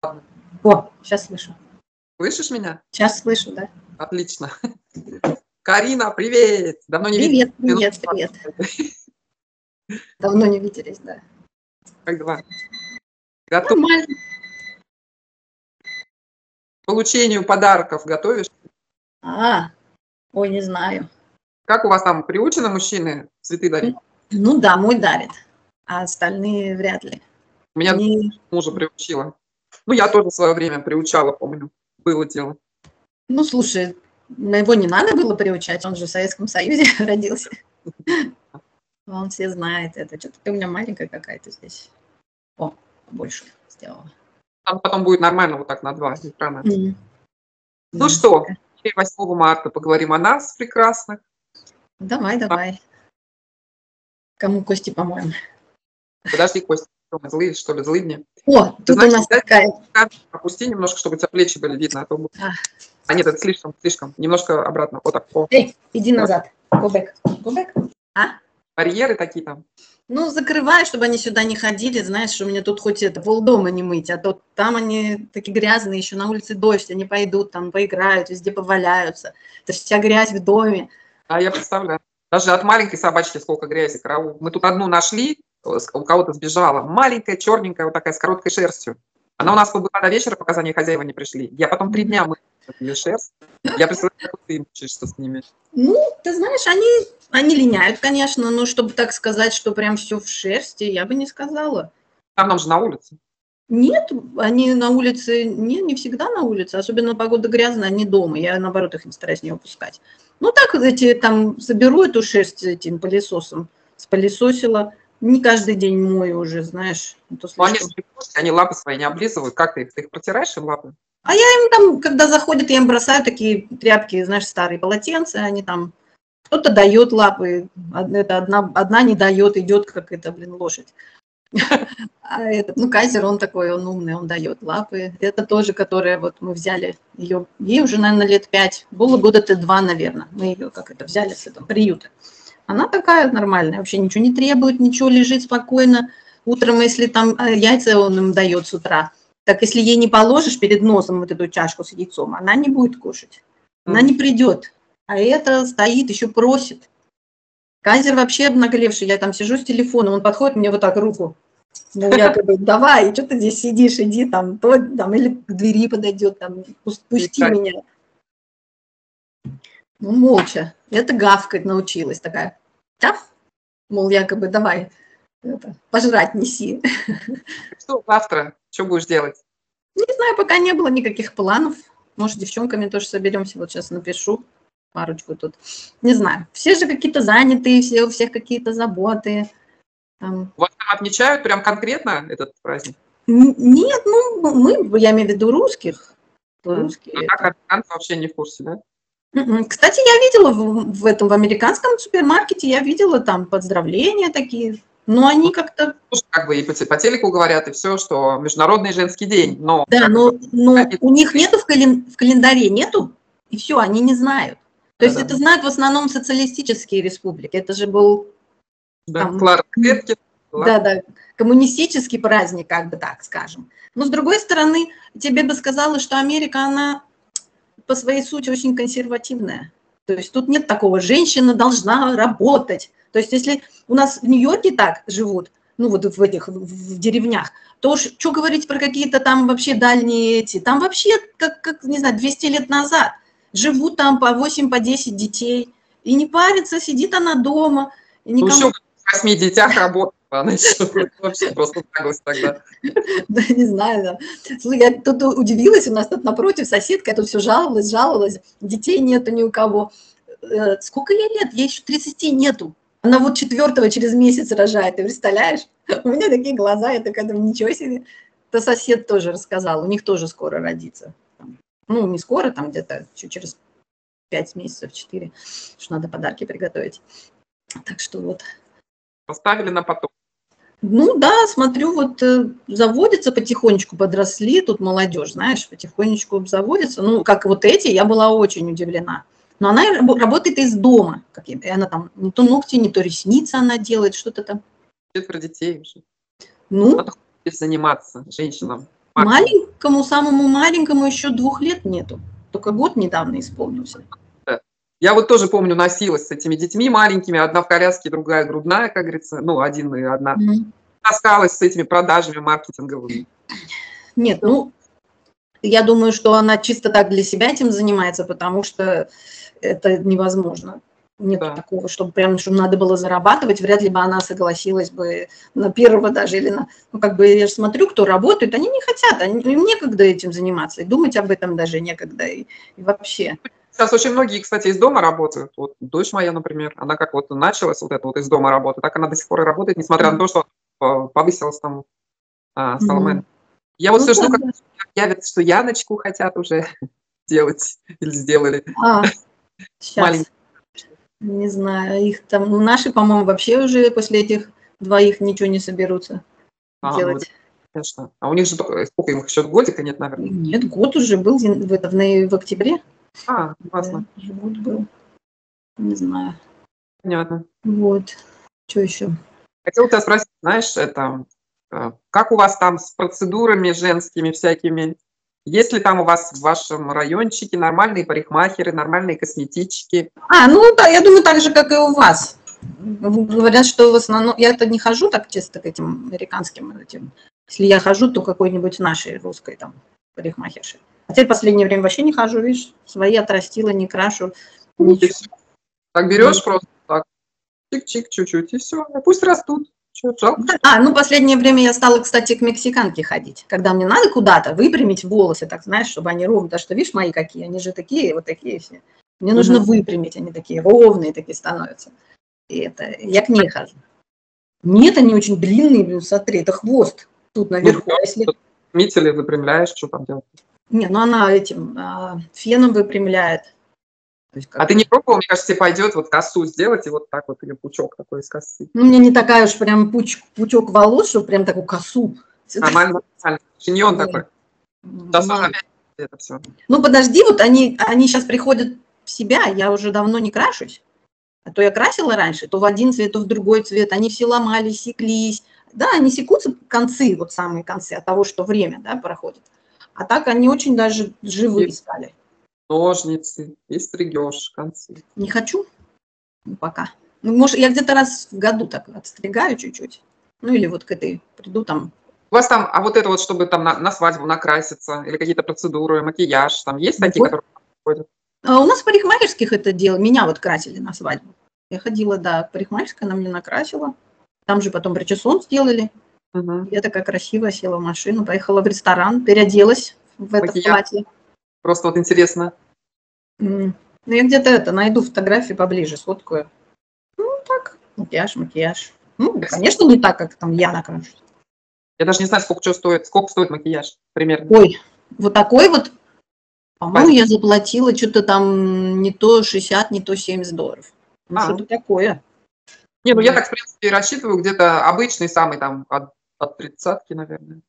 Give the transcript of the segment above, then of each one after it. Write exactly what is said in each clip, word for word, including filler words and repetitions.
Ладно. О, сейчас слышу. Слышишь меня? Сейчас слышу, да. Отлично. Карина, привет! Давно не Привет, виделись. привет, привет. Давно не виделись, да. Как дела? Готов к Нормально. получению подарков готовишь? А, ой, не знаю. Как у вас там приучены мужчины цветы дарить? Ну да, мой дарит, а остальные вряд ли. Меня Они, мужа приучила. Ну, я тоже в свое время приучала, помню. Было дело. ну, слушай, на его не надо было приучать, он же в Советском Союзе родился. Он все знает это. Что-то ты у меня маленькая какая-то здесь. О, больше сделала. Там потом будет нормально вот так на два экрана. Мгм. Ну Да. что, теперь восьмого марта поговорим о нас прекрасных. Давай, давай. Кому кости помоем? Подожди, Костя, что мы злые, что ли, злые? О, Ты тут знаешь, у нас дай такая. камеру опусти немножко, чтобы у тебя плечи были видно. А, то... будет- А, а нет, это слишком, слишком. Немножко обратно. Вот так. О. эй, иди Вот. назад. Go back. Go back. А? Барьеры такие там. Ну, закрывай, чтобы они сюда не ходили, знаешь, что у меня тут хоть это полдома не мыть, а то там они такие грязные, еще на улице дождь, они пойдут, там поиграют, везде поваляются. Это ж вся грязь в доме. А я представляю. Даже от маленькой собачки сколько грязи, караул. Мы тут одну нашли, у кого-то сбежала. Маленькая, черненькая, вот такая, с короткой шерстью. Она у нас побыла до вечера, пока за ней хозяева не пришли. Я потом три дня мыла ее шерсть. Я представляю, как ты мучаешься с ними. Ну, ты знаешь, они, они линяют, конечно, но чтобы так сказать, что прям все в шерсти, я бы не сказала. Там нам же на улице. Нет, они на улице, не, не всегда на улице, особенно погода грязная, они дома. Я, наоборот, их не стараюсь не выпускать. Ну, так вот эти там соберу эту шерсть этим пылесосом, спылесосила. Не каждый день мою уже, знаешь. Это Но они же слишком. не кошки, они лапы свои не облизывают. Как ты их? Ты их протираешь им лапы? А я им там, когда заходят, я им бросаю такие тряпки, знаешь, старые полотенца, они там, кто-то дает лапы, од- это одна, одна не дает, идет как это, блин, лошадь. А этот, ну, Кайзер, он такой, он умный, он дает лапы. Это тоже, которая, вот мы взяли ее, ей уже, наверное, лет пять, было года-то два, наверное. Мы ее, как это, взяли с этого приюта. Она такая нормальная, вообще ничего не требует, ничего, лежит спокойно. Утром, если там э, яйца он им дает с утра, так если ей не положишь перед носом вот эту чашку с яйцом, она не будет кушать, она не придет. А это стоит, еще просит. Кайзер вообще обнаглевший, я там сижу с телефоном, он подходит мне вот так руку, ну, якобы, давай, что ты здесь сидишь, иди там, то, там, или к двери подойдет, там, пусти Да. меня. Ну, молча. Это гавкать научилась такая. Тяф, мол, якобы, давай, это, пожрать неси. Что завтра? Что будешь делать? Не знаю, пока не было никаких планов. Может, с девчонками тоже соберемся, вот сейчас напишу парочку тут. Не знаю, все же какие-то занятые, все, у всех какие-то заботы. Там. У вас там отмечают прям конкретно этот праздник? Нет, ну, мы, я имею в виду русских. Русские. А так американцы вообще не в курсе, да? Кстати, я видела в, в этом в американском супермаркете, я видела там поздравления такие, но они как-то... Как бы и по, по телеку говорят, и все, что Международный женский день, но... Да, но, но у них нету в, кален, в календаре, нету, и все, они не знают. То есть Да, это да. знают в основном социалистические республики, это же был... Да, Там, Клара Цеткин. Да, да, коммунистический праздник, как бы так скажем. Но с другой стороны, тебе бы сказала, что Америка, она по своей сути очень консервативная. То есть тут нет такого, женщина должна работать. То есть если у нас в Нью-Йорке так живут, ну вот в этих, в деревнях, то что говорить про какие-то там вообще дальние эти, там вообще, как, как не знаю, двести лет назад живут там по восемь, по десять детей, и не парится, сидит она дома, и никому... Ну, еще в восьми детях работала, она еще вообще просто наглость тогда. Да, не знаю, да. Слушай, я тут удивилась, у нас тут напротив соседка, я тут все жаловалась, жаловалась, детей нету ни у кого. Сколько ей лет? Ей еще тридцати нету. Она вот четвертого через месяц рожает, ты представляешь? У меня такие глаза, я такая, думаю, ничего себе. Это сосед тоже рассказал, у них тоже скоро родится. Ну, не скоро, там где-то еще через пять месяцев, четыре, что надо подарки приготовить. Так что вот. Поставили на потом. Ну да, смотрю, вот э, заводятся потихонечку, подросли, тут молодежь, знаешь, потихонечку заводится. Ну, как вот эти, я была очень удивлена. Но она работает из дома. Как, и она там не то ногти, не то ресницы она делает, что-то там. Четверо детей уже. Ну, Надо заниматься женщинам. Маленькому, самому маленькому еще двух лет нету. Только год недавно исполнился. Да. Я вот тоже помню, носилась с этими детьми маленькими, одна в коляске, другая грудная, как говорится, ну, один и одна. Mm-hmm. Таскалась с этими продажами маркетинговыми. Нет, ну, я думаю, что она чисто так для себя этим занимается, потому что это невозможно. Нет да. такого, чтобы прям, чтобы надо было зарабатывать, вряд ли бы она согласилась бы на первого даже или на... Ну, как бы я же смотрю, кто работает, они не хотят, они, им некогда этим заниматься, и думать об этом даже некогда, и, и вообще. Сейчас очень многие, кстати, из дома работают. Вот дочь моя, например, она как вот началась вот это вот из дома работы, так она до сих пор и работает, несмотря mm-hmm. на то, что повысилась там а, стала mm-hmm. Я вот ну, все жду, как явится, что Яночку хотят уже делать или сделали. А, сейчас. Не знаю, их там, ну, наши, по-моему, вообще уже после этих двоих ничего не соберутся а, делать. Ну, конечно. А у них же сколько им еще годика нет, наверное? Нет, год уже был в, в, в октябре. А, классно. Да, год был. Не знаю. Понятно. Вот. Что еще? Хотела тебя спросить, знаешь, это как у вас там с процедурами женскими всякими? Есть ли там у вас в вашем райончике нормальные парикмахеры, нормальные косметички? А, ну да, я думаю, так же, как и у вас. Говорят, что в основном... Я это не хожу так чисто к этим американским этим. Если я хожу, то какой-нибудь нашей русской там парикмахерши. А теперь в последнее время вообще не хожу, видишь, свои отрастила, не крашу. Ничего. Так берешь просто так, чик-чик чуть-чуть, и все, пусть растут. Что, жалко? А, ну, последнее время я стала, кстати, к мексиканке ходить. Когда мне надо куда-то выпрямить волосы, так, знаешь, чтобы они ровные. Потому что, видишь, мои какие, они же такие, вот такие все. Мне нужно mm-hmm. выпрямить, они такие ровные такие становятся. И это, я к ней хожу. Нет, они очень длинные, блин, смотри, это хвост тут наверху. Ну, если... Метели выпрямляешь, что там делать? Не, ну она этим а, феном выпрямляет. То есть, как... А ты не пробовал, мне кажется, тебе пойдет вот косу сделать и вот так вот, или пучок такой из косы? Ну, мне не такая уж прям пуч, пучок волос, что прям такую косу. Нормально, нормально. Шиньон такой. Сейчас уже опять это все. Ну, подожди, вот они, они сейчас приходят в себя, я уже давно не крашусь. А то я красила раньше, то в один цвет, то в другой цвет. Они все ломались, секлись. Да, они секутся концы, вот самые концы от того, что время, да, проходит. А так они очень даже живые стали. Ножницы, и стригешь концы. Не хочу пока. Ну, может, я где-то раз в году так отстригаю чуть-чуть. Ну, или вот к этой приду там. У вас там, а вот это вот, чтобы там на, на свадьбу накраситься, или какие-то процедуры, макияж, там есть такие, вот. Которые проходят? А у нас в парикмахерских это дело. Меня вот красили на свадьбу. Я ходила, да, в парикмахерскую, она меня накрасила. Там же потом причесон сделали. Угу. Я такая красивая, села в машину, поехала в ресторан, переоделась в это макияж. Платье. Просто вот интересно. Mm. Ну, я где-то это, найду фотографии поближе, сфоткаю. Ну, так, макияж, макияж. Ну, конечно, не так, как там я накрашусь. Я даже не знаю, сколько что стоит, сколько стоит макияж, примерно. Ой, вот такой вот, по-моему, я заплатила что-то там не то шестьдесят, не то семьдесят долларов. Ну, а. Что-то такое. Не, ну я так, в принципе, рассчитываю где-то обычный самый там от, от тридцатки, наверное.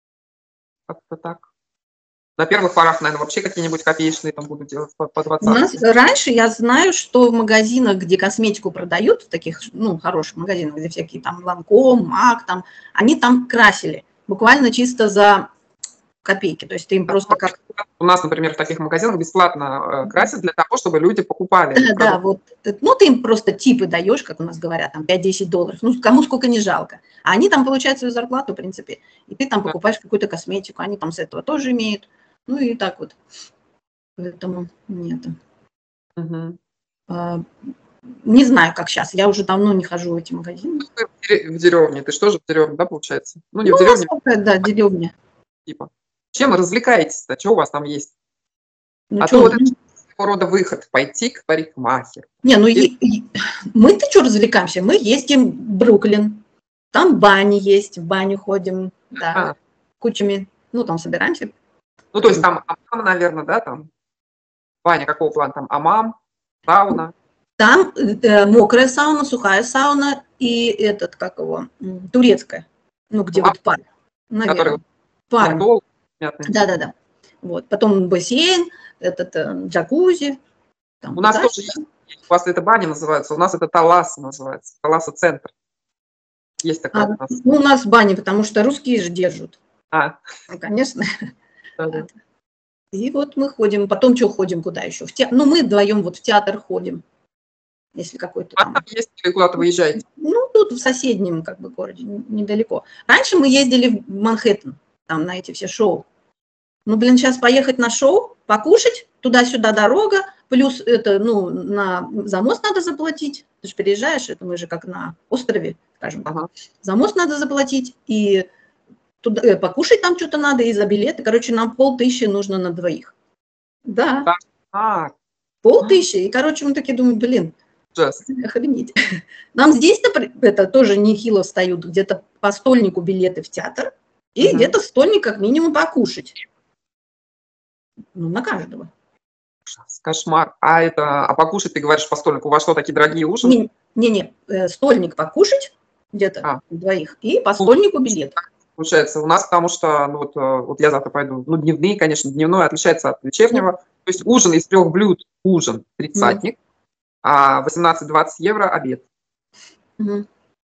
Как-то так. На первых порах, наверное, вообще какие-нибудь копеечные там будут делать по, по двадцать. У нас раньше я знаю, что в магазинах, где косметику продают, в таких, ну, хороших магазинах, где всякие там Ланком, Мак, там, они там красили. Буквально чисто за копейки. То есть ты им просто как... У нас, например, в таких магазинах бесплатно красят для того, чтобы люди покупали. Да, да, вот. Ну, ты им просто типы даешь, как у нас говорят, там пять-десять долларов. Ну, кому сколько не жалко. А они там получают свою зарплату, в принципе. И ты там покупаешь какую-то косметику. Они там с этого тоже имеют. Ну, и так вот. Поэтому нет. Угу. А, не знаю, как сейчас. Я уже давно не хожу в эти магазины. В деревне. Ты что же в деревне, да, получается? Ну, не ну, в деревне. Такая, да, деревня. Типа. Чем вы развлекаетесь-то? Что у вас там есть? Ну, а что, то вот это такого рода выход. Пойти к парикмахеру. Не, ну и... мы-то что развлекаемся? Мы ездим в Бруклин. Там бани есть, в баню ходим. Да, а. Кучами. Ну, там собираемся. Ну, то есть там амам, наверное, да, там? Баня какого плана? Там амам, сауна? Там э, мокрая сауна, сухая сауна и этот, как его, турецкая. Ну, где а, вот пар. Наверное. Пар. Да-да-да. Вот. Потом бассейн, этот э, джакузи. Там, у нас дальше, тоже есть. У вас это баня называется, у нас это Таласа называется. Таласа-центр. Есть такая а, у нас. Ну, у нас баня, потому что русские же держат. А, Ну, конечно. да-да. И вот мы ходим. Потом что ходим, куда еще? В те... Ну, мы вдвоем вот в театр ходим, если какой-то А там... там есть или куда-то выезжаете? Ну, тут в соседнем как бы городе, недалеко. Раньше мы ездили в Манхэттен, там на эти все шоу. Ну, блин, сейчас поехать на шоу, покушать, туда-сюда дорога, плюс это, ну, на, за мост надо заплатить. Ты же переезжаешь, это мы же как на острове, скажем так. Ага. За мост надо заплатить, и туда, э, покушать там что-то надо, и за билеты. Короче, нам полтысячи нужно на двоих. Да, Так, а, полтысячи. И, короче, мы такие думаем, блин, ужас. охренеть. Нам здесь-то это тоже нехило встают, где-то по стольнику билеты в театр, и Мгм. где-то стольник как минимум покушать. Ну, на каждого. Ужас, кошмар. А это, а покушать, ты говоришь, по столику, у вас что, такие дорогие ужины? Не-не, э, стольник покушать где-то А. двоих, и по стольнику билет. Получается, у нас, потому что, ну вот, э, вот я завтра пойду, ну, дневные, конечно, дневной отличается от вечернего. То есть ужин из трех блюд, ужин, тридцатник, а восемнадцать-двадцать евро обед. Мгм.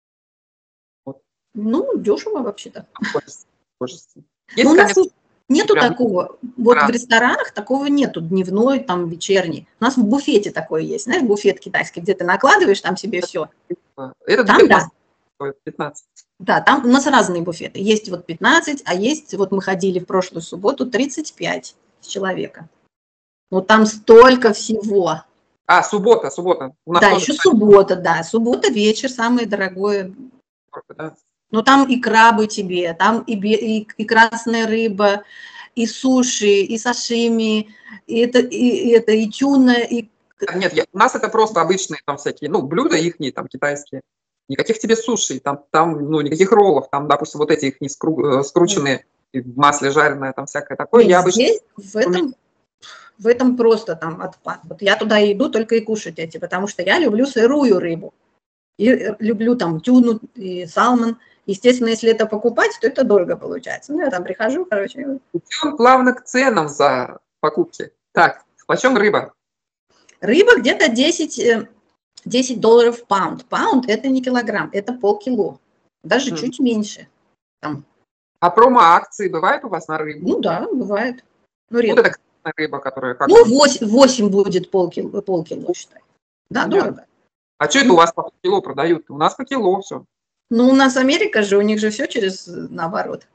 Вот. Ну, дешево вообще-то. Хочется, хочется. Но Есть, у нас конечно, нету прям такого. Вот рано. в ресторанах такого нету, дневной, там, вечерний. У нас в буфете такое есть, знаешь, буфет китайский, где ты накладываешь там себе все. Этот Там, буфет да. стоит пятнадцать. Да, там у нас разные буфеты. Есть вот пятнадцать, а есть, вот мы ходили в прошлую субботу, тридцать пять с человека. Ну, там столько всего. А, суббота, суббота. У нас Да, тоже, еще кстати, суббота, да. Суббота вечер, самое дорогое. сколько, да? Ну, там и крабы тебе, там и, бе- и, и красная рыба, и суши, и сашими, и это, и, и это, и тюна, и... А, Нет, я- у нас это просто обычные там всякие, ну, блюда ихние, там, китайские. Никаких тебе суши, там, там, ну, никаких роллов, там, допустим, вот эти их не скру- э, скрученные, и в масле жареное, там, всякое такое. Нет, Я обычно здесь, в этом, в этом просто там отпад. Вот я туда иду только и кушать эти, потому что я люблю сырую рыбу. И э, люблю там тюну и салмон. Естественно, если это покупать, то это дорого получается. Ну, я там прихожу, короче. идем плавно к ценам за покупки. Так, почем рыба? Рыба где-то десять, э, десять долларов паунд. Паунд – это не килограмм, это полкило. Даже Мгм. чуть меньше. Там, А промо-акции бывают у вас на рыбу? ну да, бывает. Ну, Вот редко. это красная рыба, которая как Ну, бы- восемь, восемь будет полкило, полкило, считай. Да, Понятно. дорого. А что это у вас по кило продают? У нас по кило все. Ну, у нас Америка же, у них же все через э, наоборот.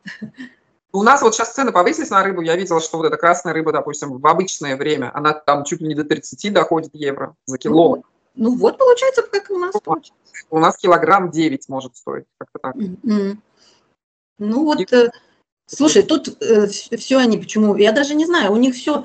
У нас вот сейчас цены повысились на рыбу. Я видела, что вот эта красная рыба, допустим, в обычное время, она там чуть ли не до тридцати доходит евро за кило. Ну, ну, вот получается, как у нас Ну, получается. У нас килограмм девять может стоить. Как-то так. Мгм. Ну вот, И- э, слушай, тут все они, почему, я даже не знаю, у них все,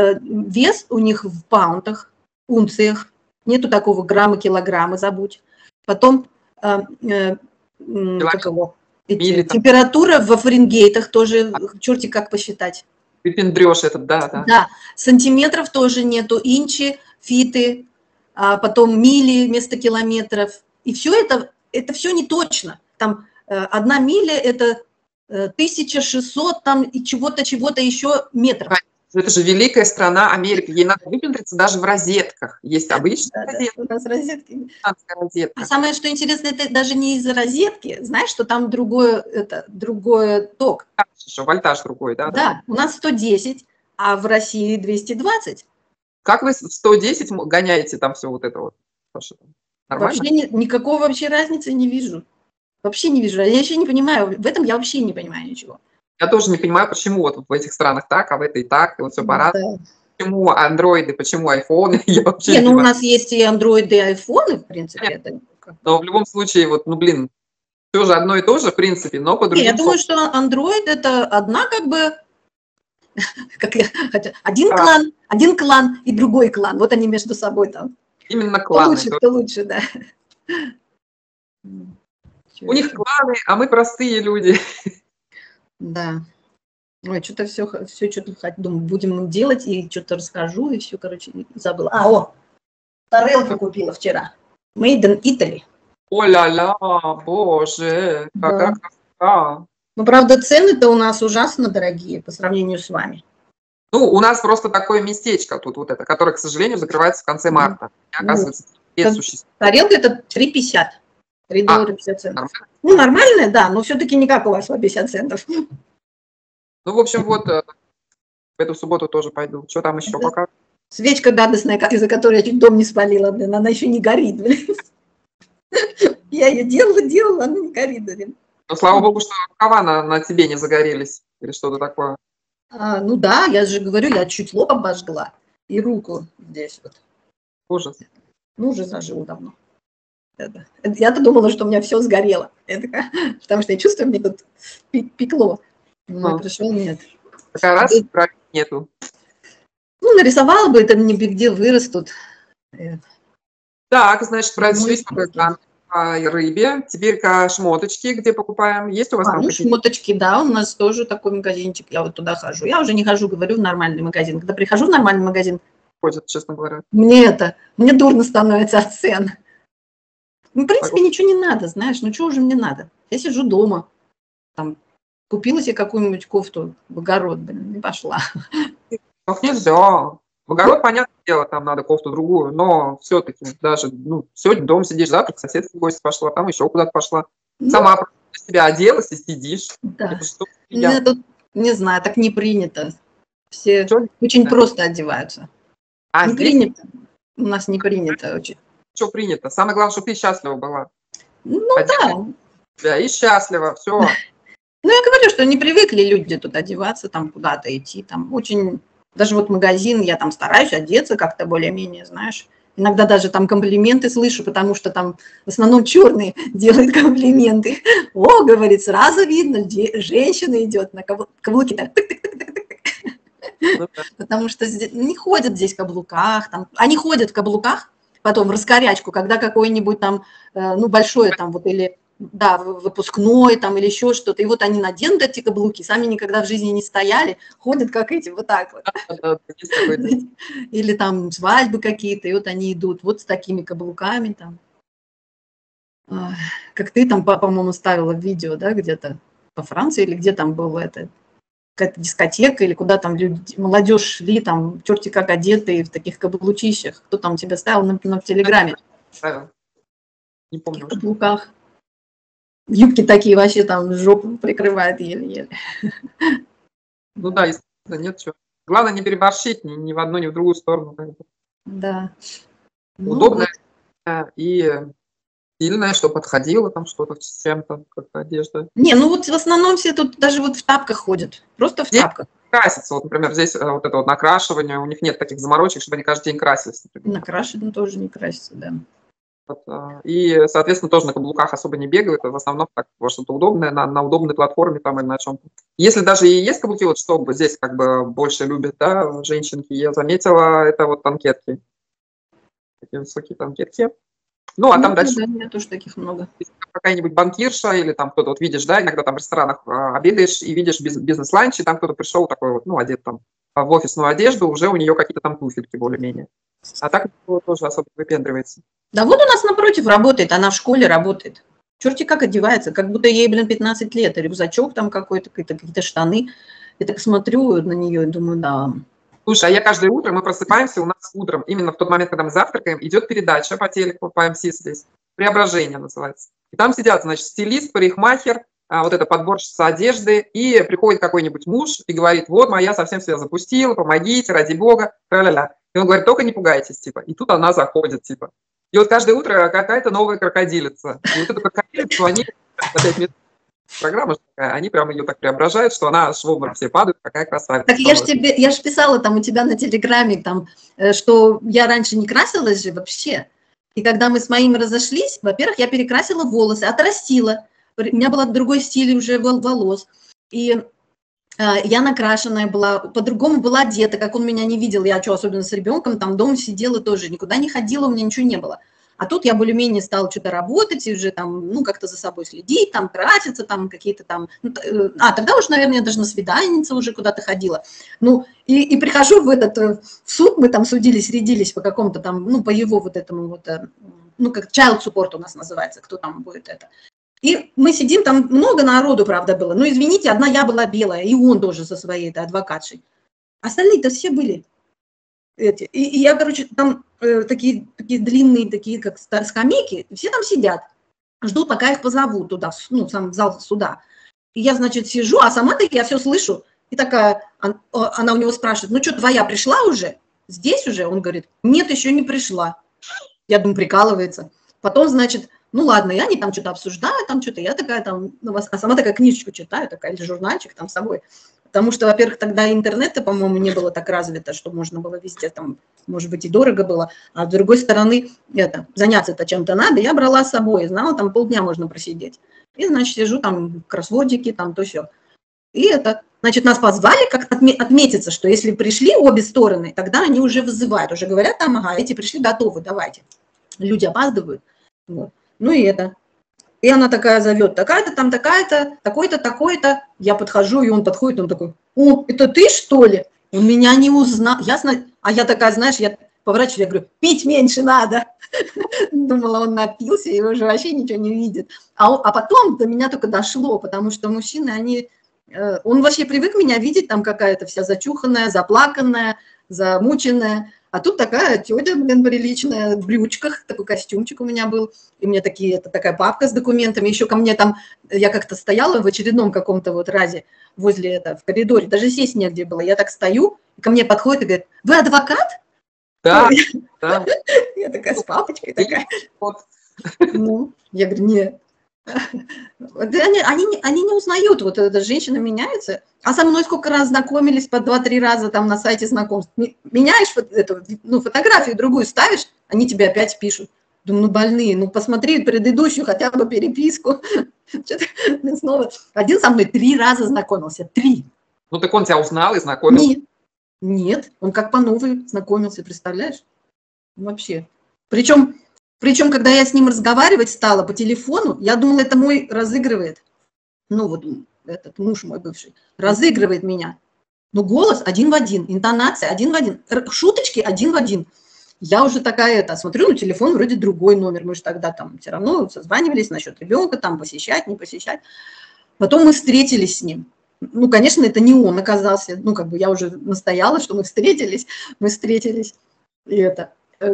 вес у них в паунтах, унциях, нету такого грамма, килограмма, забудь. Потом, э, э, м, как его, эти, Мили там. температура во Фаренгейтах тоже, черти как посчитать. Выпендрёж этот, да, да. Да, сантиметров тоже нету, инчи, фиты, а потом мили вместо километров. И все это, это все не точно. Там э, одна миля – это э, тысяча шестьсот там и чего-то, чего-то еще метров. Это же великая страна Америка. Ей надо выпендриться даже в розетках. Есть обычная Да, да, розетка, у нас розетки. американская розетка. А самое, что интересно, это даже не из-за розетки. Знаешь, что там другое, это, другой ток. Еще вольтаж другой, да, да. Да, у нас сто десять, а в России двести двадцать. Как вы в сто десять м- гоняете там все вот это вот? Что там, Нормально? Вообще ни- никакой вообще разницы не вижу. Вообще не вижу. Я еще не понимаю. В этом я вообще не понимаю ничего. Я тоже не понимаю, почему вот в этих странах так, а в этой так, и вот все по-разному. Да. Почему андроиды, почему айфоны, я вообще Не, не ну у понимаю. нас есть и Android, и айфоны, в принципе. Это как- Но в любом случае, вот, ну, блин, все же одно и то же, в принципе, но по Не, другим я думаю, что Android это одна как бы как я, хотя, один А. клан, один клан и другой клан. Вот они между собой там. именно Кто кланы. лучше, То- кто лучше, да. У них кланы, а мы простые люди. Да. Ой, что-то все, все что-то думаю, будем делать, и что-то расскажу, и все, короче, и забыла. А, о, тарелку купила вчера. Made in Italy. О-ля-ля, боже, какая Да. красота. Ну, правда, цены-то у нас ужасно дорогие по сравнению с вами. Ну, у нас просто такое местечко тут вот это, которое, к сожалению, закрывается в конце марта. И, оказывается, нет как- существует. Тарелка это три пятьдесят. три доллара пятьдесят центов. Нормально? Ну, нормальная, да, но все-таки не как у вас по пятьдесят центов. Ну, в общем, вот э, в эту субботу тоже пойду. Что там еще Это пока? свечка гадостная, как- из-за которой я чуть дом не спалила, блин, она еще не горит, блин. Я ее делала, делала, она не горит, блин. Ну, слава богу, что рукава на, на тебе не загорелись или что-то такое. А, ну да, я же говорю, я чуть лоб обожгла и руку здесь вот. Ужас. Ну, уже зажил давно. Это- это Я-то думала, что у меня все сгорело. Я такая, потому что я чувствую, мне тут пе- пекло. Ну, Ну, пришел, нет. такая Да, раз, правильно, нету. ну, нарисовала бы, это не биг дел, вырастут. Э, Так, значит, Зимой прошлись по испортят. быкам, по рыбе. Теперь-ка шмоточки, где покупаем. Есть у вас А, там ну, какие-то? шмоточки, да, у нас тоже такой магазинчик, я вот туда хожу. Я уже не хожу, говорю, в нормальный магазин. Когда прихожу в нормальный магазин, Ходят, честно говоря. мне это, мне дурно становится от цен. Ну, в принципе, Так, ничего не надо, знаешь, ну, что уже мне надо? Я сижу дома, там, купила себе какую-нибудь кофту в огород, блин, и пошла. ну, нельзя. В огород, понятное дело, там надо кофту другую, но все-таки даже, ну, сегодня дома сидишь, завтра к соседке в гости пошла, там еще куда-то пошла. Ну, Сама просто для себя оделась и сидишь. да. Это что Мне я? тут, не знаю, так не принято. Все Чё очень принято? просто одеваются. А Не здесь принято. У нас не принято очень. что принято? Самое главное, чтобы ты счастлива была. Ну, Одела да. себя и счастлива, все. Ну, я говорю, что не привыкли люди тут одеваться, там куда-то идти, там очень... Даже вот магазин, я там стараюсь одеться как-то более-менее, знаешь. Иногда даже там комплименты слышу, потому что там в основном черные делают комплименты. О, говорит, сразу видно, де- женщина идет на каблу- каблуки так, тык-тык-тык-тык-тык. Ну да. Потому что здесь- не ходят здесь в каблуках. Там. Они ходят в каблуках, потом в раскорячку, когда какой-нибудь там, э, ну, большое там вот или, да, в- выпускной там или еще что-то. И вот они наденут эти каблуки, сами никогда в жизни не стояли, ходят как эти, вот так вот. Да, да, есть такое дело. Или там свадьбы какие-то, и вот они идут вот с такими каблуками там. Ах, Как ты там, по- по-моему, ставила видео, да, где-то по Франции или где там было это, какая-то дискотека или куда там люди, молодежь шли, там черти как одетые в таких каблучищах. Кто там тебя ставил на, на- в Телеграме? Ставила. Не В помню таких уже. каблуках. Юбки такие вообще там жопу прикрывают еле-еле. Ну да, естественно, нет чего. Главное не переборщить ни, ни в одну, ни в другую сторону. Как бы. Да. Ну вот, Удобная э, и стильная, что подходило там что-то с чем-то, как-то одежда. не, ну вот в основном все тут даже вот в тапках ходят, просто в Здесь тапках. красятся, вот, например, здесь э, вот это вот накрашивание, у них нет таких заморочек, чтобы они каждый день красились, например. Накрашены тоже не красятся, да. Вот, а, и, соответственно, тоже на каблуках особо не бегают, а в основном так, вот что-то удобное, на, на удобной платформе там или на чем-то. Если даже и есть каблуки, вот что здесь как бы больше любят, да, женщинки, я заметила, это вот танкетки, такие высокие танкетки. Ну, а Ну там да, дальше да, у меня тоже таких много. какая-нибудь банкирша или там кто-то, вот видишь, да, иногда там в ресторанах а, обедаешь и видишь биз- бизнес-ланч, и там кто-то пришел такой вот, ну, одет там а, в офисную одежду, уже у нее какие-то там туфельки более-менее. А так никто тоже особо не выпендривается. Да вот у нас напротив работает, она в школе работает. Черти как одевается, как будто ей, блин, пятнадцать лет, и рюкзачок там какой-то, какие-то, какие-то штаны. Я так смотрю на нее и думаю, да. Слушай, а я каждое утро, мы просыпаемся, у нас утром, именно в тот момент, когда мы завтракаем, идет передача по телеку, по эм си здесь, «Преображение» называется. И там сидят, значит, стилист, парикмахер, а, вот эта подборщица одежды, и приходит какой-нибудь муж и говорит, вот, моя совсем себя запустила, помогите, ради бога, ля-ля-ля. И он говорит, только не пугайтесь, типа. И тут она заходит, типа. И вот каждое утро какая-то новая крокодилица. И вот эту крокодилицу они опять метод, программа же такая, они прям ее так преображают, что она аж в обморок все падают, какая красавица Так я же становится. тебе, я ж писала там у тебя на Телеграме, там, э, что я раньше не красилась же вообще. И когда мы с моим разошлись, во-первых, я перекрасила волосы, отрастила. У меня был другой стиль уже вол- волос. И э, я накрашенная была, по-другому была одета, как он меня не видел. Я что, особенно с ребенком, там дома сидела тоже, никуда не ходила, у меня ничего не было. А тут я более-менее стала что-то работать, и уже там, ну, как-то за собой следить, там, краситься, там, какие-то там... ну, т- э, А, тогда уж, наверное, я даже на свиданице уже куда-то ходила. Ну, и, и прихожу в этот э, в суд, мы там судились, рядились по какому-то там, ну, по его вот этому вот, э, ну, как child support у нас называется, кто там будет это. И мы сидим, там много народу, правда, было. Ну, извините, одна я была белая, и он тоже со своей этой адвокатшей. Остальные-то все были эти. И, и я, короче, там э, такие, такие длинные, такие как ста- скамейки, все там сидят, ждут, пока их позовут туда, в с- ну, в сам зал суда. И я, значит, сижу, а сама-то я все слышу. И такая, она у него спрашивает, ну что, твоя пришла уже? Здесь уже? Он говорит, нет, еще не пришла. Я думаю, прикалывается. Потом, значит, ну ладно, и они там что-то обсуждают, там что-то, я такая там, ну, а сама такая книжечку читаю, такая, или журнальчик там с собой. Потому что, во-первых, тогда интернета, по-моему, не было так развито, что можно было везде, там, может быть, и дорого было. А с другой стороны, это, заняться-то чем-то надо, я брала с собой, знала, там полдня можно просидеть. И, значит, сижу там, кроссвордики, там, то все. И это, значит, нас позвали как отметиться, что если пришли обе стороны, тогда они уже вызывают, уже говорят там, ага, эти пришли готовы, давайте. Люди опаздывают. Вот. Ну и это. И она такая зовет, такая-то там, такая-то, такой-то, такой-то. Я подхожу, и он подходит, он такой, о, это ты, что ли? Он меня не узнал. Ясно? А я такая, знаешь, я поворачиваюсь, я говорю, пить меньше надо. Думала, он напился и уже вообще ничего не видит. А, а потом до меня только дошло, потому что мужчины, они... Он вообще привык меня видеть, там какая-то вся зачуханная, заплаканная, замученная. А тут такая тетя, блин, приличная, в брючках, такой костюмчик у меня был. И у меня такие, это такая папка с документами. Еще ко мне там, я как-то стояла в очередном каком-то вот разе возле это, в коридоре, даже сесть негде было. Я так стою, и ко мне подходит и говорит, вы адвокат? Да, да. Я такая с папочкой такая. Ну, я говорю, нет. Они, они, они не узнают, вот эта женщина меняется, а со мной сколько раз знакомились, по два-три раза там на сайте знакомств. Меняешь эту, ну, фотографию другую ставишь, они тебе опять пишут. Думаю, ну больные, ну посмотри предыдущую хотя бы переписку. Снова. Один со мной три раза знакомился, три. Ну так он тебя узнал и знакомился? Нет, нет, он как по новой знакомился, представляешь? Вообще. Причем... Причем, когда я с ним разговаривать стала по телефону, я думала, это мой разыгрывает. Ну, вот этот муж мой бывший разыгрывает меня. Но голос один в один, интонация один в один, шуточки один в один. Я уже такая это, смотрю на телефон, вроде другой номер. Мы же тогда там все равно созванивались насчет ребенка, там посещать, не посещать. Потом мы встретились с ним. Ну, конечно, это не он оказался. Ну, как бы я уже настояла, что мы встретились. Мы встретились. И это,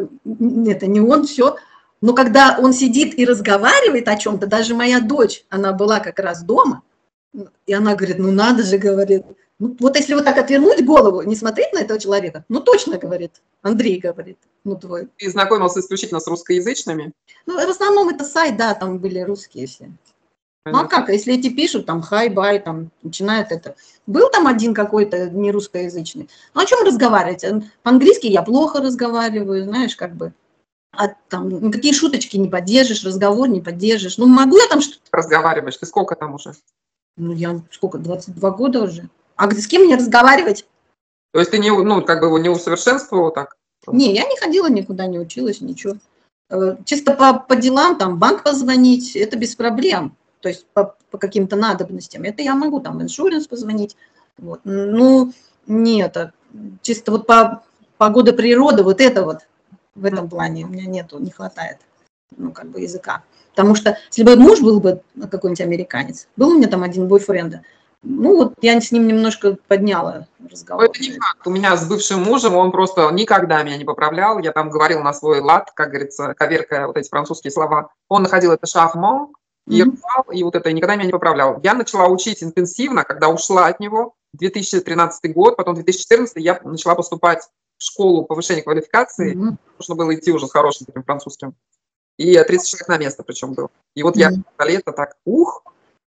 это не он, все. Но когда он сидит и разговаривает о чем-то, даже моя дочь, она была как раз дома, и она говорит, ну надо же, говорит, ну, вот если вот так отвернуть голову, не смотреть на этого человека, ну точно, говорит, Андрей говорит, ну твой. Ты знакомился исключительно с русскоязычными? Ну, в основном это сайт, да, там были русские все. Ну а как, если эти пишут, там, хай-бай, там, начинают это. Был там один какой-то не русскоязычный. Ну о чем разговаривать? По-английски я плохо разговариваю, знаешь, как бы. А там никакие шуточки не поддержишь, разговор не поддержишь. Ну, могу я там что-то... Разговариваешь? Ты сколько там уже? Ну, я сколько, двадцать два года уже. А с кем мне разговаривать? То есть ты не, ну, как бы его не усовершенствовала так? Не, я не ходила никуда, не училась, ничего. Чисто по, по делам, там, банк позвонить, это без проблем. То есть по, по каким-то надобностям. Это я могу, там, иншуренс позвонить. Вот. Ну, нет, чисто вот по погода природы, вот это вот. В этом плане у меня нету, не хватает, ну, как бы языка. Потому что, если бы муж был бы какой-нибудь американец, был у меня там один бойфренд, ну, вот я с ним немножко подняла разговор. Это не факт. У меня с бывшим мужем, он просто никогда меня не поправлял. Я там говорила на свой лад, как говорится, коверкая вот эти французские слова. Он находил это шахмон и Mm-hmm. рвал, и вот это, и никогда меня не поправлял. Я начала учить интенсивно, когда ушла от него, две тысячи тринадцатый год, потом две тысячи четырнадцатый я начала поступать в школу повышения квалификации. Mm-hmm. Нужно было идти уже с хорошим таким французским. И тридцать человек на место причем был. И вот я Mm-hmm. лето так, ух,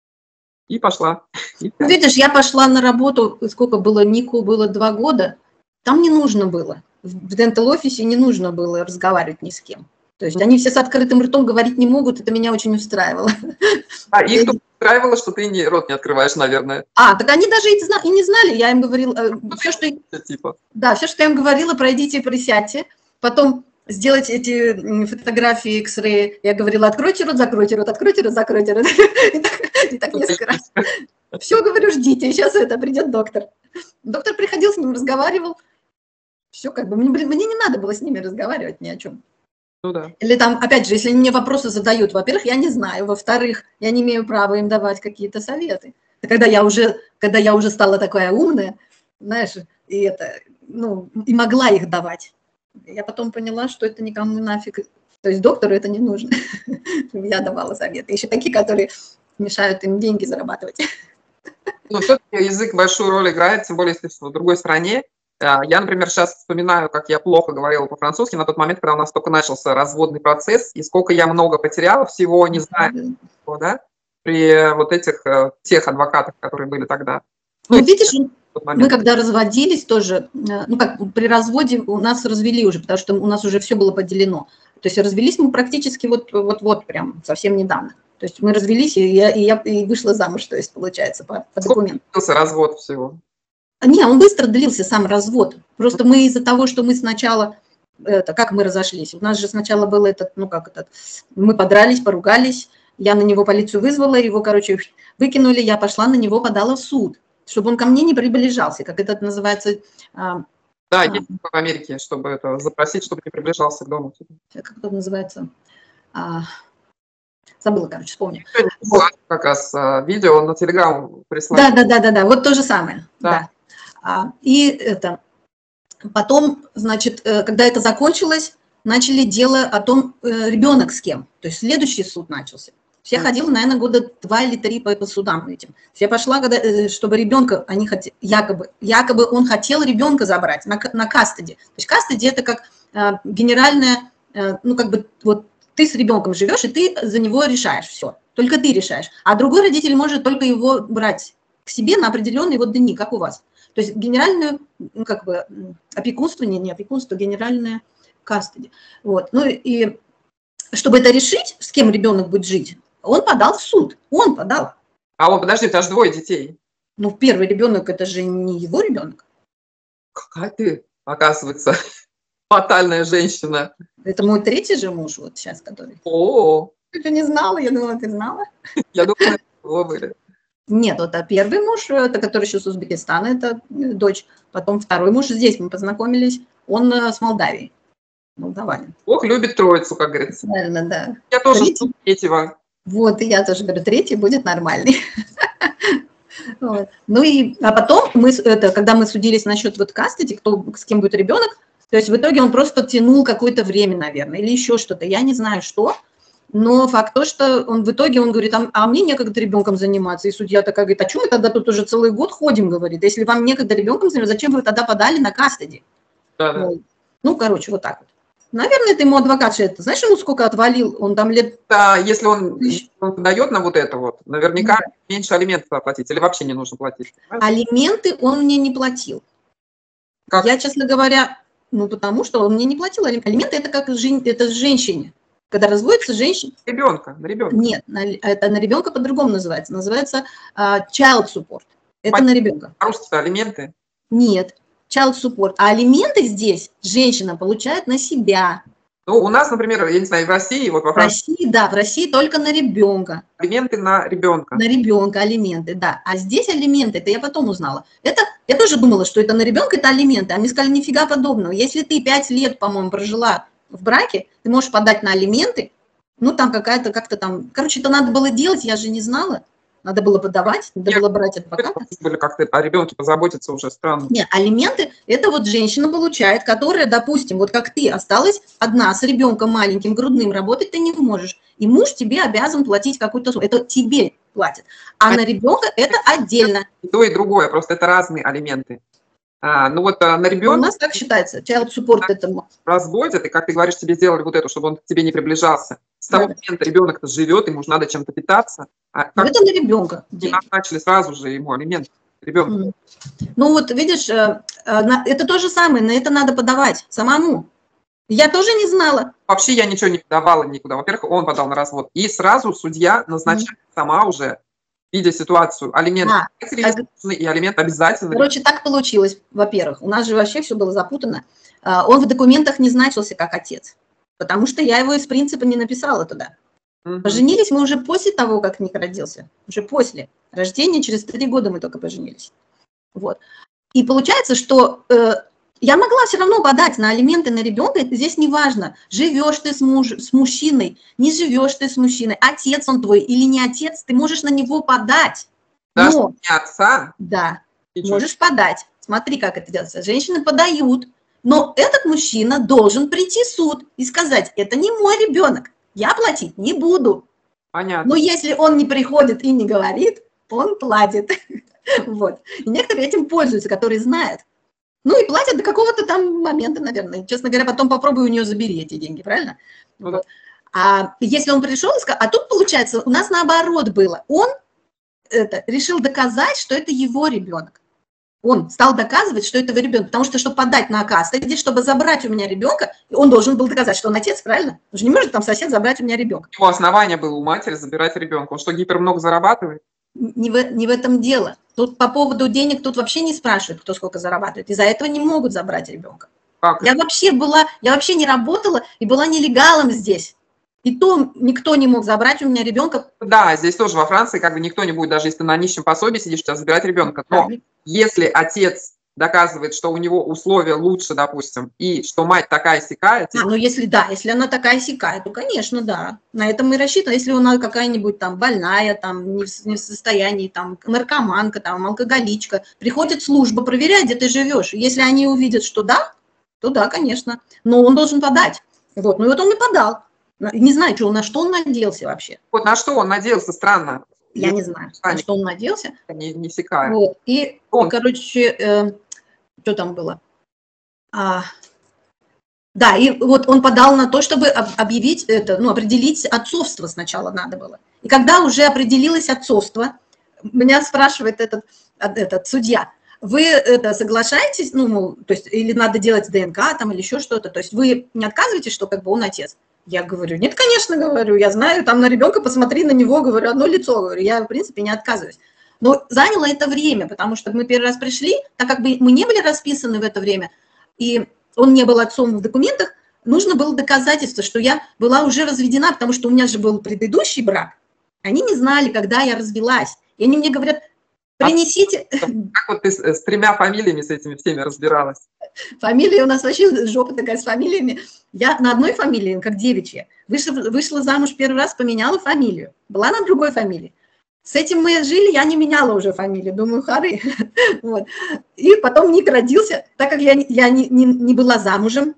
и пошла. И Ну, видишь, я пошла на работу, сколько было, Нику было два года, там не нужно было. В дентал-офисе не нужно было разговаривать ни с кем. То есть они все с открытым ртом говорить не могут, это меня очень устраивало. А их тут устраивало, что ты не, рот не открываешь, наверное. А, так они даже и, зна- и не знали, я им говорила, э, все, что, Типа. да, все, что я им говорила, пройдите, присядьте, потом сделайте эти м, фотографии X-ray, я говорила, откройте рот, закройте рот, откройте рот, закройте рот, и так, и так несколько раз. Все, говорю, ждите, сейчас это, придет доктор. Доктор приходил, с ним разговаривал, все, как бы, мне, блин, мне не надо было с ними разговаривать ни о чем. Ну да. Или там, опять же, если они мне вопросы задают, во-первых, я не знаю, во-вторых, я не имею права им давать какие-то советы. А когда я уже, когда я уже стала такая умная, знаешь, и это, ну, и могла их давать, я потом поняла, что это никому нафиг, то есть доктору это не нужно. Я давала советы. Еще такие, которые мешают им деньги зарабатывать. Ну, все-таки язык большую роль играет, тем более, если в другой стране. А, я, например, сейчас вспоминаю, как я плохо говорила по-французски на тот момент, когда у нас только начался разводный процесс, и сколько я много потеряла всего, не знаю, да, при вот этих, э, тех адвокатах, которые были тогда. Ну, Ну, видишь, в тот мы момент. когда разводились тоже, э, ну как, при разводе у нас развели уже, потому что у нас уже все было поделено. То есть развелись мы практически вот, вот, вот прям совсем недавно. То есть мы развелись, и я, и я и вышла замуж, то есть получается, по, по Сколько документам. длился развод всего? Не, он быстро длился, сам развод. Просто мы из-за того, что мы сначала, это, как мы разошлись, у нас же сначала был этот, ну как этот, мы подрались, поругались, я на него полицию вызвала, его, короче, выкинули, я пошла на него, подала в суд, чтобы он ко мне не приближался, как это называется. а, Да, а, есть в Америке, чтобы это запросить, чтобы не приближался к дому. Как это называется? А, забыла, короче, вспомню. Вот. Как раз а, видео на Телеграм прислали. Да, да, да, да, да, вот то же самое. Да. Да. А, и это, потом, значит, э, когда это закончилось, начали дело о том, э, ребенок с кем. То есть следующий суд начался. Я Мгм. ходила, наверное, года два или три по, по судам этим. Я пошла, когда, э, чтобы ребенка, они хотели, якобы, якобы он хотел ребенка забрать на, ка- на кастеди. То есть кастеди это как э, генеральная, э, ну как бы вот ты с ребенком живешь, и ты за него решаешь все. Только ты решаешь. А другой родитель может только его брать к себе на определенные вот дни, как у вас. То есть генеральную, ну, как бы, м, опекунство, не, не опекунство, генеральное кастеди. Вот. Ну и чтобы это решить, с кем ребенок будет жить, он подал в суд. Он подал. А он, подожди, у тебя же двое детей. Ну, первый ребенок, это же не его ребенок. Какая ты, оказывается, фатальная женщина. Это мой третий же муж, вот сейчас, который. О, Ты же не знала, я думала, ты знала. я думаю, вы были. Нет, вот а первый муж, это который еще с Узбекистана, это э, дочь. Потом второй муж, здесь мы познакомились, он э, с Молдавии. Молдаванин. Бог любит троицу, как говорится. Наверное, да. Я тоже Третий. жду третьего. Вот, и я тоже говорю, третий будет нормальный. Вот. Ну и, а потом, мы, это, когда мы судились насчет вот кастеди, кто, с кем будет ребенок, то есть в итоге он просто тянул какое-то время, наверное, или еще что-то, я не знаю что, но факт то, что он в итоге, он говорит, а, а мне некогда ребенком заниматься, и судья такая говорит, а что мы тогда тут уже целый год ходим, говорит, если вам некогда ребенком заниматься, зачем вы тогда подали на кастеди? Да, да. Ну, короче, вот так вот. Наверное, это ему адвокат же это, знаешь, ему сколько отвалил, он там лет... Да, если он, если он подает на вот это вот, наверняка Ну, да. меньше алиментов оплатить или вообще не нужно платить. Алименты он мне не платил. Как? Я, честно говоря, ну, потому что он мне не платил алим- алименты. Это как жен- это женщине. Когда разводится женщина... Ребенка, на ребенка. Нет, на, это на ребенка по-другому называется. Называется а, child support. Это Понятно. на ребенка. По-русски-то алименты. Нет, child support. А алименты здесь женщина получает на себя. Ну, у нас, например, я не знаю, в России, вот во В Франции, России, да, в России только на ребенка. алименты на ребенка. На ребенка алименты, да. А здесь алименты, это я потом узнала. Это, я тоже думала, что это на ребенка, это алименты. А мне сказали, нифига подобного. Если ты пять лет, по-моему, прожила в браке, ты можешь подать на алименты, ну, там какая-то, как-то там... Короче, это надо было делать, я же не знала. Надо было подавать, надо Нет, было брать адвоката. Были как-то о ребенке позаботиться уже странно. Нет, алименты – это вот женщина получает, которая, допустим, вот как ты осталась одна с ребенком маленьким, грудным, работать ты не можешь. И муж тебе обязан платить какую-то сумму. Это тебе платят. А, а на ребенка это отдельно. И то, и другое, просто это разные алименты. А, ну вот а, на ребенка... У нас так считается. Child support – это… разводят, и, как ты говоришь, тебе сделали вот это, чтобы он к тебе не приближался. С того Да. момента ребенок-то живет, ему же надо чем-то питаться. А Ну, как это на ребенка. не назначили сразу же ему алимент ребенку? Ну вот видишь, э, э, на- это то же самое, на это надо подавать самому. Я тоже не знала. Вообще я ничего не подавала никуда. Во-первых, он подал на развод. И сразу судья назначает сама уже, видя ситуацию, алимент А, нужны, и алимент обязательно. Короче, так получилось, во-первых. У нас же вообще все было запутано. А, Он в документах не значился как отец, потому что я его из принципа не написала туда. Мгм. Поженились мы уже после того, как Ник родился. Уже после рождения, через три года мы только поженились. Вот. И получается, что э, я могла все равно подать на алименты на ребенка. Это здесь не важно, живешь ты с, муж, с мужчиной, не живешь ты с мужчиной, отец он твой или не отец, ты можешь на него подать. Даже Но, не отца. да, И чё? можешь подать. Смотри, как это делается. Женщины подают, но этот мужчина должен прийти в суд и сказать, это не мой ребенок, я платить не буду. Понятно. Но если он не приходит и не говорит, он платит. Вот. И некоторые этим пользуются, которые знают. Ну и платят до какого-то там момента, наверное. Честно говоря, потом попробуй у нее забери эти деньги, правильно? Ну, Вот. А если он пришел и сказал, а тут, получается, у нас наоборот было. Он это, решил доказать, что это его ребенок. Он стал доказывать, что это его ребенок. Потому что, чтобы подать на кастоди, чтобы забрать у меня ребенка, он должен был доказать, что он отец, правильно? Он же не может там сосед забрать у меня ребенка. Его основание было у матери забирать ребенка. Он что, гипер много зарабатывает? Не в, не в этом дело. Тут по поводу денег тут вообще не спрашивают, кто сколько зарабатывает. Из-за этого не могут забрать ребенка. Как? Я вообще была, я вообще не работала и была нелегалом здесь. И то никто не мог забрать у меня ребенка. Да, здесь тоже во Франции как бы никто не будет, даже если ты на нищем пособии сидишь, тебя забирать ребенка. Но Да. если отец доказывает, что у него условия лучше, допустим, и что мать такая-сякая... А, ну если да, если она такая-сякая, то, конечно, да. На этом мы рассчитываем. Если она какая-нибудь там больная, там не в, не в состоянии, там наркоманка, там алкоголичка, приходит служба проверять, где ты живешь. Если они увидят, что да, то да, конечно. Но он должен подать. Вот. Ну и вот он и подал. Не знаю, что, на что он надеялся вообще. Вот на что он надеялся, странно. Я не знаю, на что он надеялся. Не, не всякая. Вот. И, Он. короче, э, что там было? А, да, и вот он подал на то, чтобы объявить это, ну, определить отцовство сначала надо было. И когда уже определилось отцовство, меня спрашивает этот, этот судья, вы это соглашаетесь, ну, мол, то есть, или надо делать ДНК там, или еще что-то, то есть вы не отказываетесь, что как бы он отец? Я говорю, нет, конечно, говорю, я знаю, там на ребенка посмотри на него, говорю, одно лицо, говорю, я, в принципе, не отказываюсь. Но заняло это время, потому что мы первый раз пришли, так как бы мы не были расписаны в это время, и он не был отцом в документах, нужно было доказательство, что я была уже разведена, потому что у меня же был предыдущий брак. Они не знали, когда я развелась. И они мне говорят, принесите... А как вот ты с, с тремя фамилиями с этими всеми разбиралась? Фамилия у нас вообще жопа такая с фамилиями. Я на одной фамилии, как девичья, вышла, вышла замуж первый раз, поменяла фамилию. Была на другой фамилии. С этим мы жили, я не меняла уже фамилию, думаю, хары. Вот. И потом Ник родился, так как я, я не, не, не была замужем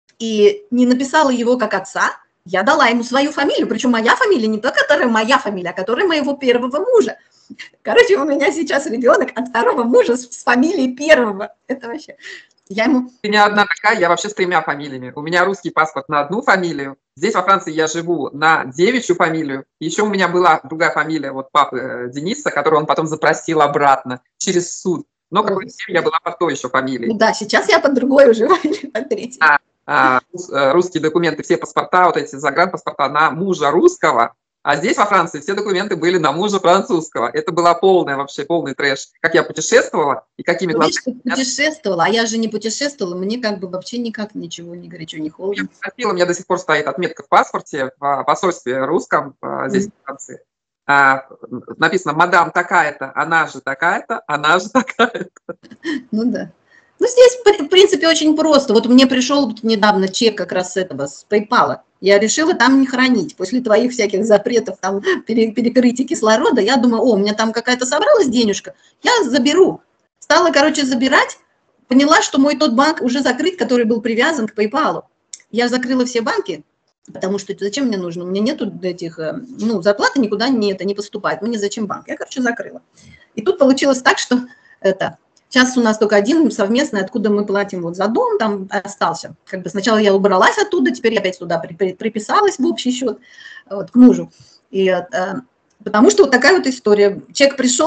и не написала его как отца, я дала ему свою фамилию, причем моя фамилия не та, которая моя фамилия, а которая моего первого мужа. Короче, у меня сейчас ребенок от второго мужа с, с фамилией первого. Это вообще... Я ему... Ты не одна такая, я вообще с тремя фамилиями. У меня русский паспорт на одну фамилию. Здесь во Франции я живу на девичью фамилию. Еще у меня была другая фамилия вот папы Дениса, которую он потом запросил обратно через суд. Но какое-то время я была под той еще фамилией. Ну да, сейчас я под другой уже фамилией, под третьей. А, а, русские документы, все паспорта, вот эти загранпаспорта на мужа русского. А здесь, во Франции, все документы были на мужа французского. Это была полная, вообще полный трэш. Как я путешествовала и какими глазами... глазами... Путешествовала, а я же не путешествовала, мне как бы вообще никак ничего не горячо, не холодно. Я у меня до сих пор стоит отметка в паспорте, в посольстве русском здесь, mm. в Франции. А, написано «Мадам такая-то, она же такая-то, она же такая-то». Ну да. Ну здесь, в принципе, очень просто. Вот мне пришел недавно чек как раз с этого, с PayPal. Я решила там не хранить. После твоих всяких запретов, там, перекрытия кислорода, я думаю, о, у меня там какая-то собралась денежка, я заберу. Стала, короче, забирать, поняла, что мой тот банк уже закрыт, который был привязан к PayPal. Я закрыла все банки, потому что зачем мне нужно? У меня нету этих, ну, зарплаты никуда не, это, не поступает. Мне зачем банк? Я, короче, закрыла. И тут получилось так, что это... Сейчас у нас только один совместный, откуда мы платим вот за дом, там остался. Как бы сначала я убралась оттуда, теперь я опять туда при, при, приписалась в общий счет вот, к мужу. И, э, потому что вот такая вот история. Человек пришел,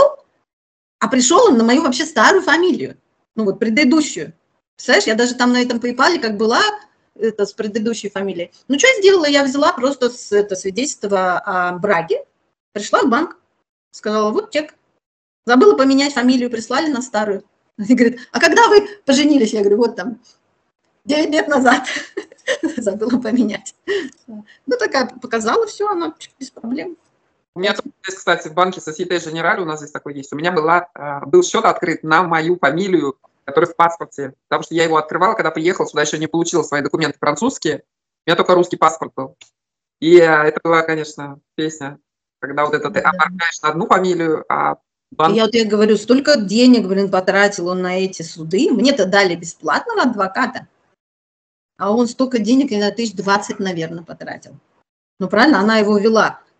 а пришел он на мою вообще старую фамилию, ну вот предыдущую. Представляешь, я даже там на этом PayPal как была это, с предыдущей фамилией. Ну что я сделала? Я взяла просто с, это, свидетельство о браке, пришла в банк, сказала, вот чек. Забыла поменять фамилию, прислали на старую. Они говорят, а когда вы поженились? Я говорю, вот там, девять лет назад. Забыла поменять. Ну, такая показала, все, она без проблем. У меня тут здесь, кстати, в банке Société Générale, у нас здесь такой есть, у меня была, был счет открыт на мою фамилию, которая в паспорте, потому что я его открывала, когда приехала сюда, еще не получила свои документы французские, у меня только русский паспорт был. И это была, конечно, песня, когда вот это ты оформляешь на одну фамилию, а банк... Я вот я говорю, столько денег, блин, потратил он на эти суды. Мне-то дали бесплатного адвоката, а он столько денег, на тысяч двадцать, наверное, потратил. Ну, правильно, она его вела.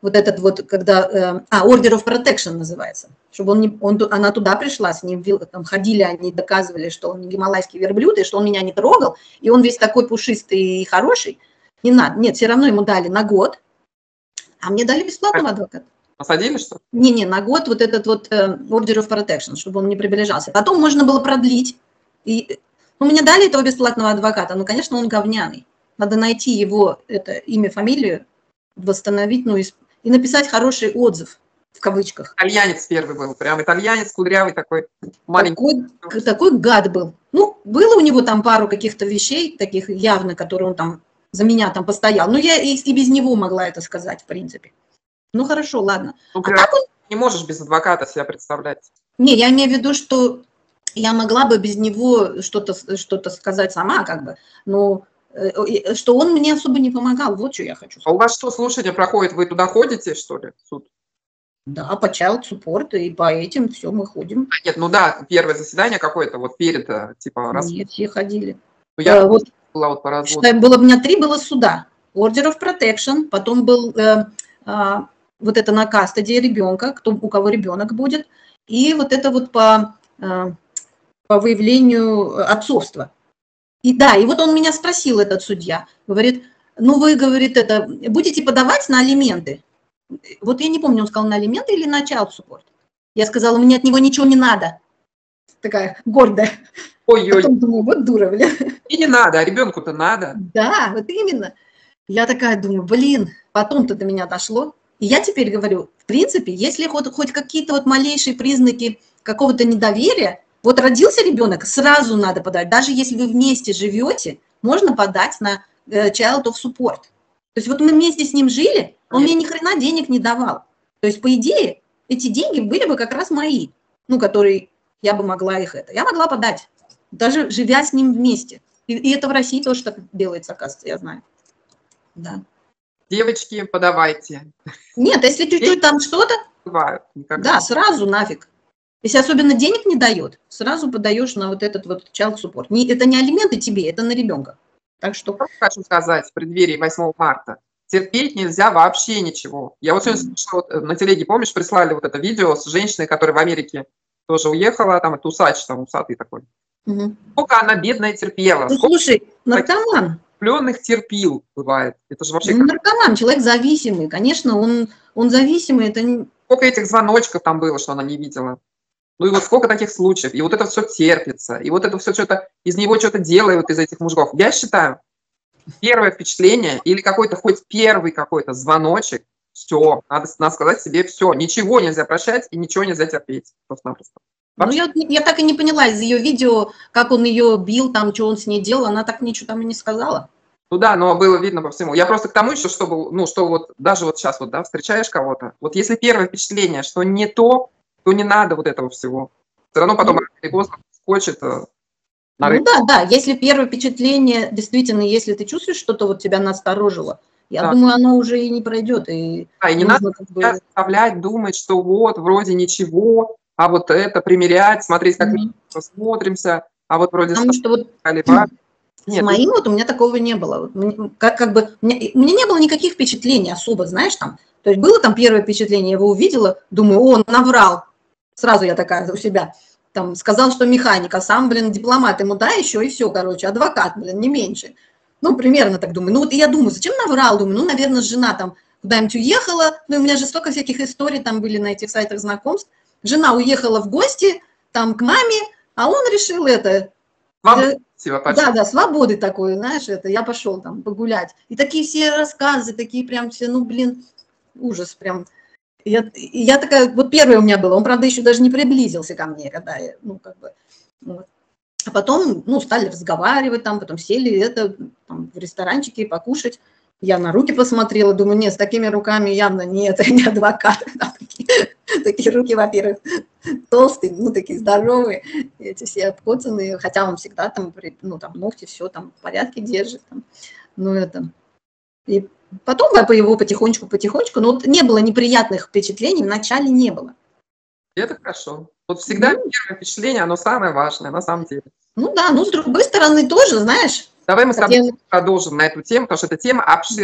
вот этот вот, когда, э, а, Order of Protection называется, чтобы он, не, он, она туда пришла, с ним там ходили, они доказывали, что он не гималайский верблюд, и что он меня не трогал, и он весь такой пушистый и хороший. Не надо, нет, все равно ему дали на год, а мне дали бесплатного адвоката. Посадили, что? Не-не, на год вот этот вот э, Order of Protection, чтобы он не приближался. Потом можно было продлить. И, ну, мне дали этого бесплатного адвоката, но, конечно, он говняный. Надо найти его это, имя, фамилию, восстановить, ну, и, и написать хороший отзыв, в кавычках. Итальянец первый был, прям итальянец, кудрявый такой, маленький. Такой, такой гад был. Ну, было у него там пару каких-то вещей, таких явно, которые он там за меня там постоял. Ну, я и, и без него могла это сказать, в принципе. Ну, хорошо, ладно. Ну, а так он... не можешь без адвоката себя представлять. Не, я имею в виду, что я могла бы без него что-то что-то сказать сама, как бы, но э, что он мне особо не помогал, вот что я хочу сказать. А у вас что, слушание проходит, вы туда ходите, что ли, в суд? Да, по child support и по этим все мы ходим. А, нет, ну да, первое заседание какое-то, вот перед, типа, раз... Нет, все ходили. Ну, я а, вот, была вот по разводу. Считай, было, у меня три было суда. Order of Protection, потом был... Э, э, вот это на кастодии ребенка, кто, у кого ребенок будет, и вот это вот по, по выявлению отцовства. И да, и вот он меня спросил, этот судья, говорит, ну вы, говорит, это, будете подавать на алименты? Вот я не помню, он сказал на алименты или на child support. Я сказала, мне от него ничего не надо. Такая гордая. Ой-ой. Потом думаю, вот дура, бля. И не надо, а ребенку-то надо. Да, вот именно. Я такая думаю, блин, потом-то до меня дошло. И я теперь говорю, в принципе, если хоть, хоть какие-то вот малейшие признаки какого-то недоверия, вот родился ребенок, сразу надо подать. Даже если вы вместе живете, можно подать на child of support. То есть вот мы вместе с ним жили, он Нет. мне ни хрена денег не давал. То есть, по идее, эти деньги были бы как раз мои, ну, которые я бы могла их это. Я могла подать, даже живя с ним вместе. И, и это в России тоже так делается, оказывается, я знаю. Да. Девочки, подавайте. Нет, если чуть-чуть там что-то, да, сразу нафиг. Если особенно денег не дает, сразу подаешь на вот этот вот child support. Не, это не алименты тебе, это на ребенка. Так что... Хочу сказать в преддверии восьмого марта. Терпеть нельзя вообще ничего. Я вот сегодня слышала, вот, на телеге, помнишь, прислали вот это видео с женщиной, которая в Америке тоже уехала, там это усач, там усатый такой. Угу. Сколько она бедная терпела. Ну, слушай, наркоман. Влюбленных терпил, бывает. Это же вообще... Ну, наркоман, человек зависимый. Конечно, он, он зависимый. Это не... Сколько этих звоночков там было, что она не видела. Ну и вот сколько таких случаев. И вот это все терпится. И вот это все что-то, из него что-то делают, из этих мужиков. Я считаю, первое впечатление или какой-то хоть первый какой-то звоночек, все, надо, надо сказать себе все. Ничего нельзя прощать и ничего нельзя терпеть. Просто-напросто. Ну, я, я так и не поняла из ее видео, как он ее бил, там, что он с ней делал, она так ничего там и не сказала. Ну да, но было видно по всему. Я просто к тому еще, чтобы, ну, что вот даже вот сейчас вот, да, встречаешь кого-то, вот если первое впечатление, что не то, то не надо вот этого всего. Все равно потом ну, поздно скочит. Ну да, да, если первое впечатление, действительно, если ты чувствуешь что-то вот тебя насторожило, я да. думаю, оно уже и не пройдет. И, да, и не надо как бы... заставлять, думать, что вот, вроде ничего, а вот это примерять, смотреть, как mm-hmm. мы посмотримся, а вот вроде... Потому что вот с моим вот у меня такого не было. Как, как бы, у меня, у меня не было никаких впечатлений особо, знаешь, там. То есть было там первое впечатление, я его увидела, думаю, о, он наврал. Сразу я такая у себя. Там сказал, что механик, а сам, блин, дипломат ему, да, еще и все, короче, адвокат, блин, не меньше. Ну, примерно так думаю. Ну, вот я думаю, зачем наврал? Думаю, ну, наверное, жена там куда-нибудь уехала. Ну, у меня же столько всяких историй там были на этих сайтах знакомств. Жена уехала в гости, там, к маме, а он решил это... Свободы, да, да, свободы такой, знаешь, это, я пошел там погулять. И такие все рассказы, такие прям все, ну, блин, ужас прям. Я, я такая, вот первое у меня было, он, правда, еще даже не приблизился ко мне, когда я, ну, как бы, вот. А потом, ну, стали разговаривать там, потом сели это, там, в ресторанчике покушать. Я на руки посмотрела, думаю, нет, с такими руками явно нет, не адвокат. Такие, такие руки, во-первых, толстые, ну, такие здоровые, эти все обкоцанные, хотя он всегда там, ну, там, ногти, все там в порядке держит. Там, ну, это... И потом по его потихонечку-потихонечку, но вот не было неприятных впечатлений, вначале не было. Это хорошо. Вот всегда ну, первое впечатление, оно самое важное, на самом деле. Ну да, ну с другой стороны тоже, знаешь. Давай мы с тобой хотим... продолжим на эту тему, потому что эта тема обширная.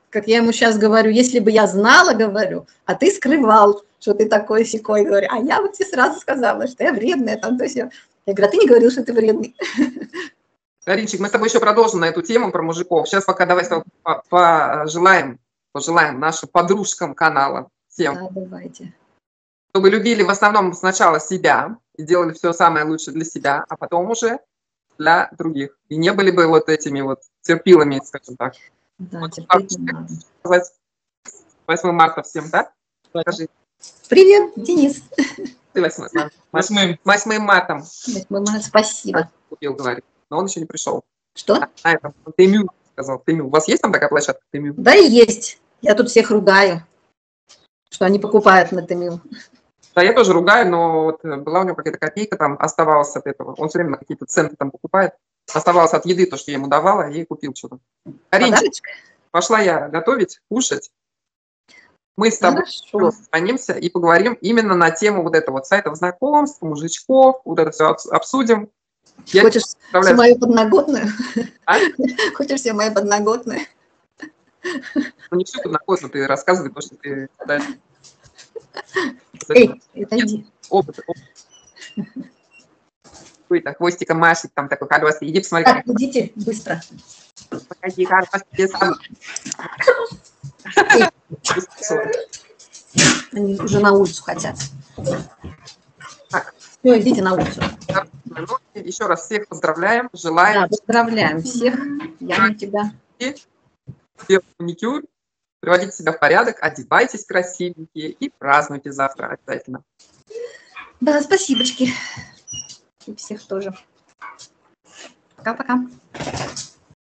как я ему сейчас говорю, если бы я знала, говорю, а ты скрывал, что ты такой сякой, говорю, а я вот тебе сразу сказала, что я вредная, там, то есть я говорю, а ты не говорил, что ты вредный. Каринчик, мы с тобой еще продолжим на эту тему про мужиков. Сейчас пока давай пожелаем, пожелаем нашим подружкам канала всем, да, давайте. Чтобы любили в основном сначала себя и делали все самое лучшее для себя, а потом уже для других. И не были бы вот этими вот терпилами, скажем так. Да, вот, терпеть не надо. Сказать восьмое марта всем, да? Скажи. Привет, Денис. Ты восьмым мартом. восьмое марта, спасибо. Купил, говорит. Но он еще не пришел. Что? А, а это Тэмю сказал. Тэмю. У вас есть там такая площадка Тэмю? Да, и есть. Я тут всех ругаю, что они покупают на Тэмю. Да, я тоже ругаю, но вот была у него какая-то копейка там оставалась от этого. Он все время на какие-то центы там покупает. Оставалось от еды то, что я ему давала, и купил что-то. Каринчик, пошла я готовить, кушать. Мы с тобой созвонимся и поговорим именно на тему вот этого вот сайтов знакомств, мужичков, вот это все обсудим. Я Хочешь все мою подноготную? А? Хочешь все мою подноготную? Ну не все подноготную, ты рассказывай то, что ты дальше. Эй, отойди. Опыт, опыт. Какой-то хвостиком машет, там такой колесный. Иди посмотри. Так, идите быстро. Погоди, колесный сам. Они уже на улицу хотят. Так. Все, идите на улицу. Еще раз всех поздравляем, желаем. Да, поздравляем всех. Я на тебя. Делайте маникюр, приводите себя в порядок, одевайтесь красивенькие и празднуйте завтра обязательно. Да, спасибочки. И всех тоже. Пока-пока.